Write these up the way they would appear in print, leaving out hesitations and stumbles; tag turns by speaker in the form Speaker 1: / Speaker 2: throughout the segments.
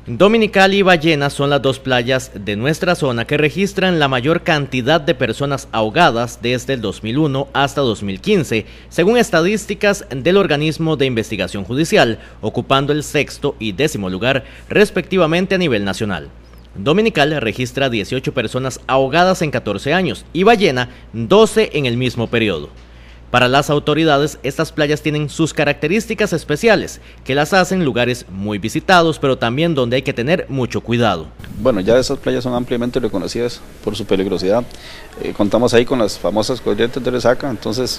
Speaker 1: Dominical y Ballena son las dos playas de nuestra zona que registran la mayor cantidad de personas ahogadas desde el 2001 hasta 2015, según estadísticas del organismo de investigación judicial, ocupando el sexto y 10º lugar respectivamente a nivel nacional. Dominical registra 18 personas ahogadas en 14 años y Ballena 12 en el mismo periodo. Para las autoridades, estas playas tienen sus características especiales, que las hacen lugares muy visitados, pero también donde hay que tener mucho cuidado.
Speaker 2: Bueno, ya esas playas son ampliamente reconocidas por su peligrosidad. Contamos ahí con las famosas corrientes de resaca, entonces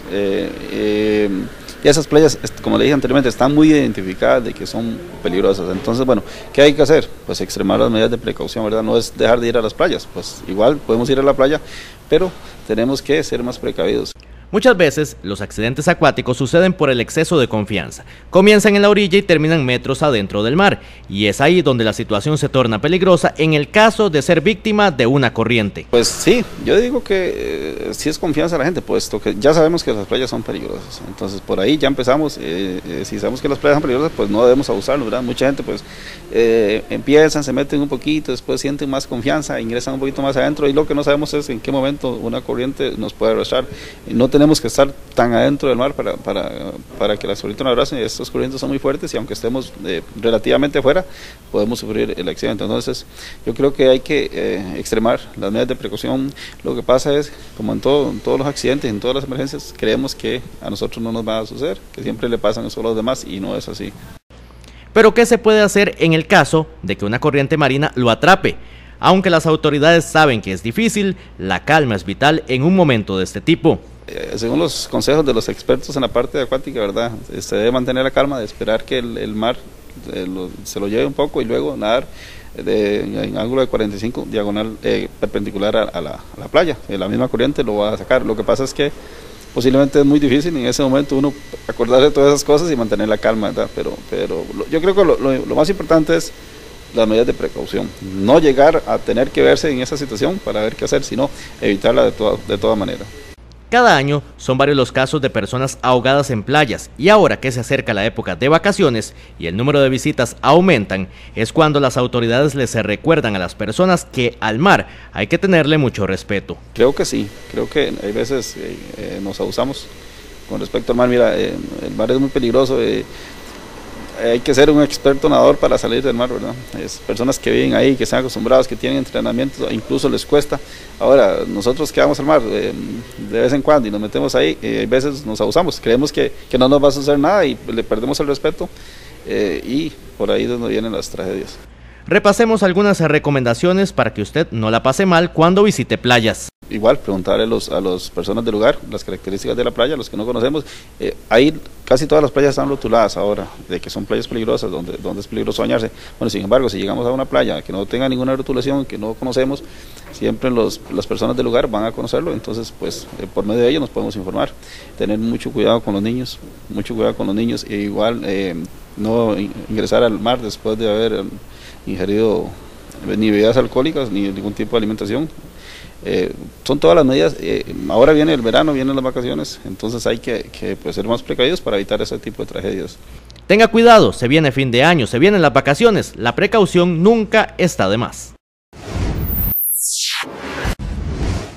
Speaker 2: y esas playas, como le dije anteriormente, están muy identificadas de que son peligrosas. Entonces, bueno, ¿qué hay que hacer? Pues extremar las medidas de precaución, ¿verdad? No es dejar de ir a las playas, pues igual podemos ir a la playa, pero tenemos que ser más precavidos.
Speaker 1: Muchas veces los accidentes acuáticos suceden por el exceso de confianza. Comienzan en la orilla y terminan metros adentro del mar, y es ahí donde la situación se torna peligrosa en el caso de ser víctima de una corriente.
Speaker 2: Pues sí, yo digo que sí es confianza a la gente, puesto que ya sabemos que las playas son peligrosas. Entonces por ahí ya empezamos, si sabemos que las playas son peligrosas, pues no debemos abusarlo, ¿verdad? Mucha gente pues empiezan, se meten un poquito, después sienten más confianza, ingresan un poquito más adentro, y lo que no sabemos es en qué momento una corriente nos puede arrastrar. No tenemos que estar tan adentro del mar para que las corrientes nos abracen. Estas corrientes son muy fuertes y aunque estemos relativamente afuera, podemos sufrir el accidente. Entonces, yo creo que hay que extremar las medidas de precaución. Lo que pasa es, como en todos los accidentes, en todas las emergencias, creemos que a nosotros no nos va a suceder, que siempre le pasan eso a los demás, y no es así.
Speaker 1: Pero ¿qué se puede hacer en el caso de que una corriente marina lo atrape? Aunque las autoridades saben que es difícil, la calma es vital en un momento de este tipo.
Speaker 2: Según los consejos de los expertos en la parte acuática, ¿verdad? Se debe mantener la calma, de esperar que el mar se lo lleve un poco y luego nadar en ángulo de 45 diagonal perpendicular a la playa. La misma corriente lo va a sacar. Lo que pasa es que posiblemente es muy difícil en ese momento uno acordarse de todas esas cosas y mantener la calma, ¿verdad? Pero yo creo que lo más importante es las medidas de precaución. No llegar a tener que verse en esa situación para ver qué hacer, sino evitarla de toda manera.
Speaker 1: Cada año son varios los casos de personas ahogadas en playas, y ahora que se acerca la época de vacaciones y el número de visitas aumentan, es cuando las autoridades les recuerdan a las personas que al mar hay que tenerle mucho respeto.
Speaker 2: Creo que sí, creo que hay veces nos abusamos con respecto al mar. Mira, el mar es muy peligroso. Hay que ser un experto nadador para salir del mar, ¿verdad? Es personas que viven ahí, que están acostumbrados, que tienen entrenamiento, incluso les cuesta. Ahora, nosotros que vamos al mar de vez en cuando y nos metemos ahí, hay veces nos abusamos, creemos que no nos va a suceder nada y le perdemos el respeto, y por ahí es donde vienen las tragedias.
Speaker 1: Repasemos algunas recomendaciones para que usted no la pase mal cuando visite playas.
Speaker 2: Igual, preguntarle a las personas del lugar las características de la playa, los que no conocemos. Ahí casi todas las playas están rotuladas ahora, de que son playas peligrosas, donde es peligroso bañarse. Bueno, sin embargo, si llegamos a una playa que no tenga ninguna rotulación, que no conocemos, siempre las personas del lugar van a conocerlo, entonces pues por medio de ello nos podemos informar. Tener mucho cuidado con los niños, e igual no ingresar al mar después de haber ingerido ni bebidas alcohólicas ni ningún tipo de alimentación. Son todas las medidas. Ahora viene el verano, vienen las vacaciones, entonces hay que pues, ser más precavidos para evitar ese tipo de tragedias.
Speaker 1: Tenga cuidado, se viene fin de año, se vienen las vacaciones, la precaución nunca está de más.